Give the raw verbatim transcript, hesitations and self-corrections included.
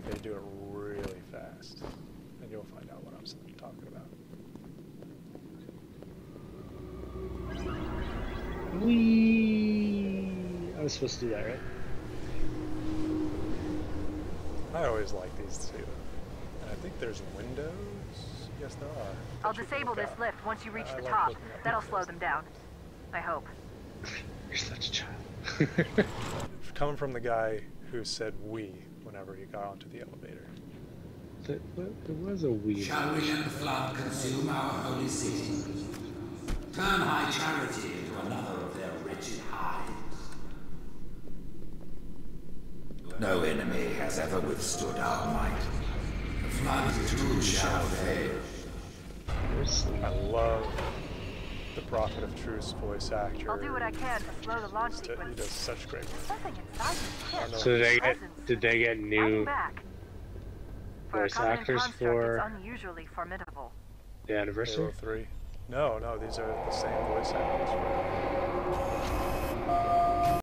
They do it really fast, and you'll find out what I'm talking about. Weeeee! I was supposed to do that, right? I always like these too. And I think there's windows. Yes, there are. I'll disable this lift once you reach I the like top. looking at That'll windows. slow them down. I hope. You're such a child. Coming from the guy who said "we" whenever he got onto the elevator. There, there was a weed. Shall we let the flood consume our holy city? Turn high charity into another of their wretched hives. No enemy has ever withstood our might. The flood too shall fail. I love the Prophet of Truth's voice actor. I'll do what I can to slow the launch He sequence. does such great work. Something inside me tips. So did they get, Presence. did they get Hanging new back. For a voice covenant actors construct, for it's unusually formidable. the anniversary? Halo three. No, no, these are the same voice actors.